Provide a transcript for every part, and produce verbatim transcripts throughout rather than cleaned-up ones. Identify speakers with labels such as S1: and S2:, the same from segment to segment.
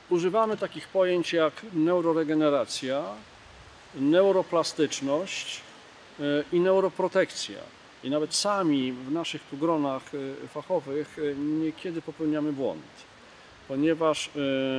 S1: używamy takich pojęć jak neuroregeneracja, neuroplastyczność i neuroprotekcja. I nawet sami w naszych tu gronach fachowych niekiedy popełniamy błąd, ponieważ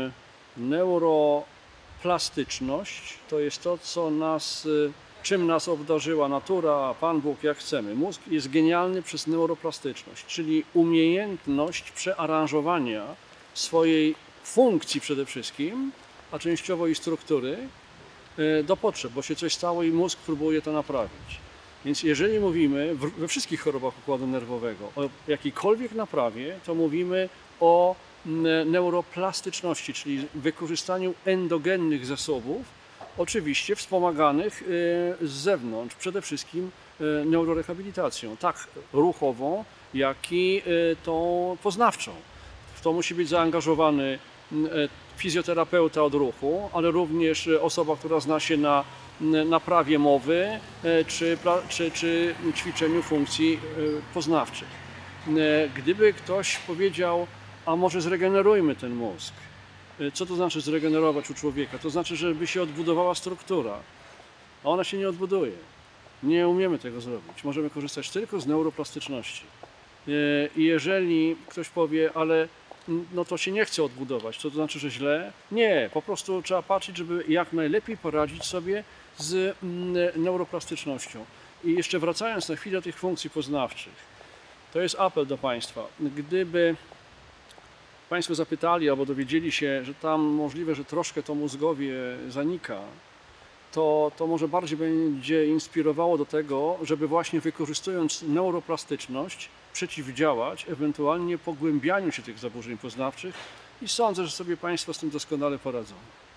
S1: neuroplastyczność to jest to, co nas, czym nas obdarzyła natura, Pan Bóg, jak chcemy. Mózg jest genialny przez neuroplastyczność, czyli umiejętność przearanżowania swojej funkcji przede wszystkim, a częściowo i struktury do potrzeb, bo się coś stało i mózg próbuje to naprawić. Więc jeżeli mówimy we wszystkich chorobach układu nerwowego o jakiejkolwiek naprawie, to mówimy o neuroplastyczności, czyli wykorzystaniu endogennych zasobów, oczywiście wspomaganych z zewnątrz, przede wszystkim neurorehabilitacją, tak ruchową, jak i tą poznawczą. W to musi być zaangażowany fizjoterapeuta od ruchu, ale również osoba, która zna się na naprawie mowy czy, czy, czy ćwiczeniu funkcji poznawczych. Gdyby ktoś powiedział, a może zregenerujmy ten mózg. Co to znaczy zregenerować u człowieka? To znaczy, żeby się odbudowała struktura, a ona się nie odbuduje. Nie umiemy tego zrobić. Możemy korzystać tylko z neuroplastyczności. I jeżeli ktoś powie, ale no to się nie chce odbudować, to, to znaczy, że źle? Nie, po prostu trzeba patrzeć, żeby jak najlepiej poradzić sobie z neuroplastycznością. I jeszcze wracając na chwilę do tych funkcji poznawczych, to jest apel do Państwa. Gdyby Państwo zapytali albo dowiedzieli się, że tam możliwe, że troszkę to mózgowie zanika, to, to może bardziej będzie inspirowało do tego, żeby właśnie wykorzystując neuroplastyczność przeciwdziałać ewentualnie pogłębianiu się tych zaburzeń poznawczych i sądzę, że sobie Państwo z tym doskonale poradzą.